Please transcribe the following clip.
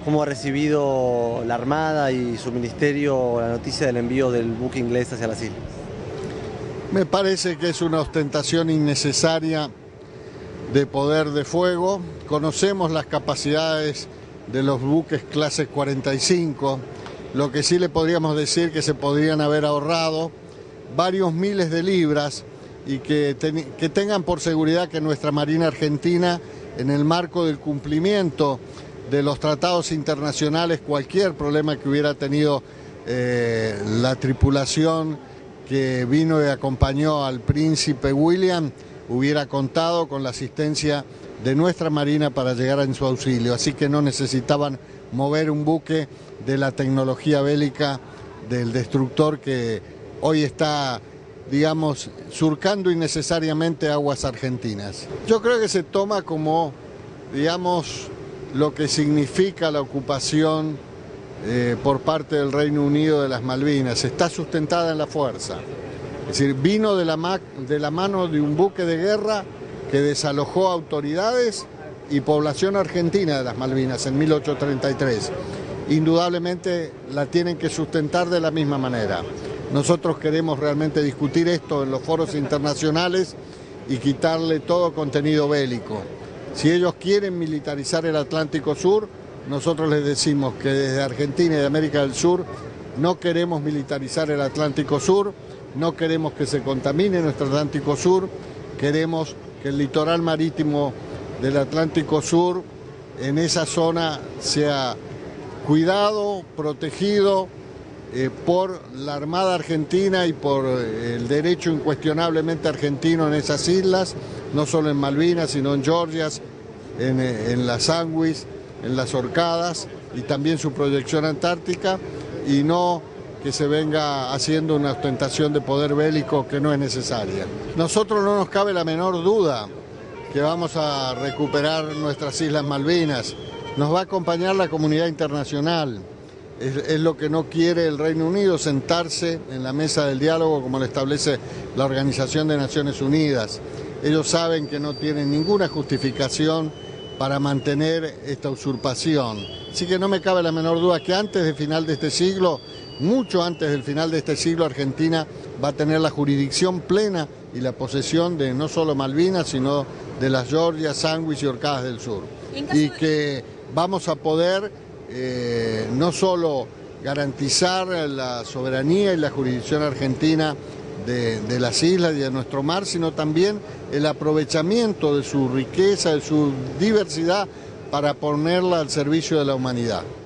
¿Cómo ha recibido la Armada y su ministerio la noticia del envío del buque inglés hacia las islas? Me parece que es una ostentación innecesaria de poder de fuego. Conocemos las capacidades de los buques clase 45, lo que sí le podríamos decir que se podrían haber ahorrado varios miles de libras y que tengan por seguridad que nuestra Marina Argentina, en el marco del cumplimiento de los tratados internacionales, cualquier problema que hubiera tenido la tripulación que vino y acompañó al príncipe William, hubiera contado con la asistencia de nuestra Marina para llegar en su auxilio. Así que no necesitaban mover un buque de la tecnología bélica del destructor que hoy está, digamos, surcando innecesariamente aguas argentinas. Yo creo que se toma como, digamos, lo que significa la ocupación por parte del Reino Unido de las Malvinas. Está sustentada en la fuerza. Es decir, vino de la mano de un buque de guerra que desalojó autoridades y población argentina de las Malvinas en 1833. Indudablemente la tienen que sustentar de la misma manera. Nosotros queremos realmente discutir esto en los foros internacionales y quitarle todo contenido bélico. Si ellos quieren militarizar el Atlántico Sur, nosotros les decimos que desde Argentina y de América del Sur no queremos militarizar el Atlántico Sur, no queremos que se contamine nuestro Atlántico Sur, queremos que el litoral marítimo del Atlántico Sur en esa zona sea cuidado, protegido por la Armada Argentina y por el derecho incuestionablemente argentino en esas islas, no solo en Malvinas, sino en Georgias, en las Sandwich, en las Orcadas y también su proyección antártica, y no que se venga haciendo una ostentación de poder bélico que no es necesaria. Nosotros no nos cabe la menor duda que vamos a recuperar nuestras Islas Malvinas. Nos va a acompañar la comunidad internacional. Es lo que no quiere el Reino Unido, sentarse en la mesa del diálogo como lo establece la Organización de Naciones Unidas. Ellos saben que no tienen ninguna justificación para mantener esta usurpación. Así que no me cabe la menor duda que antes del final de este siglo, mucho antes del final de este siglo, Argentina va a tener la jurisdicción plena y la posesión de no solo Malvinas, sino de las Georgias, Sandwich y Orcadas del Sur. Y que vamos a poder no solo garantizar la soberanía y la jurisdicción argentina de las islas y de nuestro mar, sino también el aprovechamiento de su riqueza, de su diversidad, para ponerla al servicio de la humanidad.